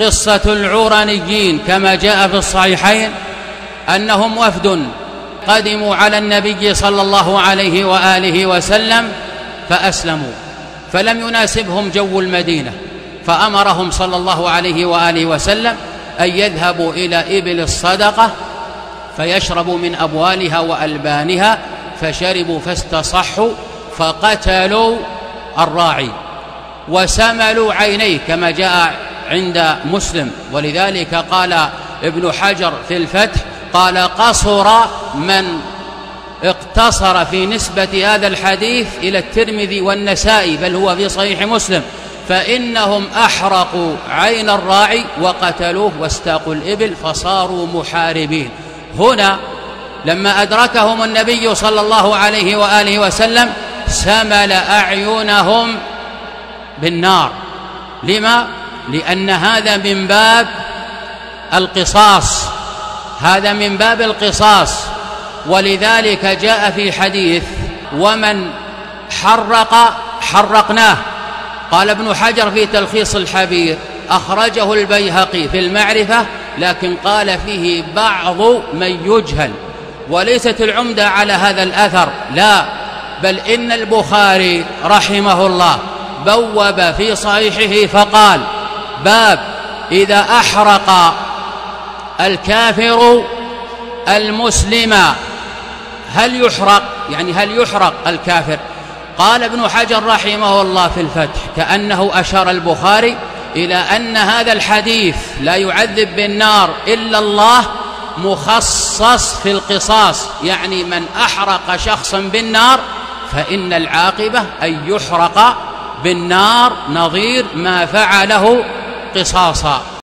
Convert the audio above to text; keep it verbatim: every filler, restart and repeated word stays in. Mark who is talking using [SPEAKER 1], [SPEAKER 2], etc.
[SPEAKER 1] قصة العورانيين كما جاء في الصحيحين أنهم وفد قدموا على النبي صلى الله عليه وآله وسلم فأسلموا، فلم يناسبهم جو المدينة، فأمرهم صلى الله عليه وآله وسلم أن يذهبوا إلى إبل الصدقة فيشربوا من أبوالها وألبانها، فشربوا فاستصحوا فقتلوا الراعي وسملوا عينيه كما جاء عند مسلم. ولذلك قال ابن حجر في الفتح قال: قصر من اقتصر في نسبة هذا الحديث إلى الترمذي والنسائي، بل هو في صحيح مسلم، فإنهم أحرقوا عين الراعي وقتلوه واستاقوا الإبل فصاروا محاربين. هنا لما أدركهم النبي صلى الله عليه وآله وسلم سمل أعينهم بالنار. لما؟ لأن هذا من باب القصاص، هذا من باب القصاص. ولذلك جاء في حديث: ومن حرق حرقناه. قال ابن حجر في تلخيص الحبير: أخرجه البيهقي في المعرفة، لكن قال فيه بعض من يجهل، وليست العمدة على هذا الأثر، لا، بل إن البخاري رحمه الله بوب في صحيحه فقال: باب إذا أحرق الكافر المسلم هل يحرق، يعني هل يحرق الكافر؟ قال ابن حجر رحمه الله في الفتح كأنه أشار البخاري إلى أن هذا الحديث لا يعذب بالنار إلا الله مخصص في القصاص، يعني من أحرق شخصا بالنار فإن العاقبة أن يحرق بالنار نظير ما فعله قصاصا.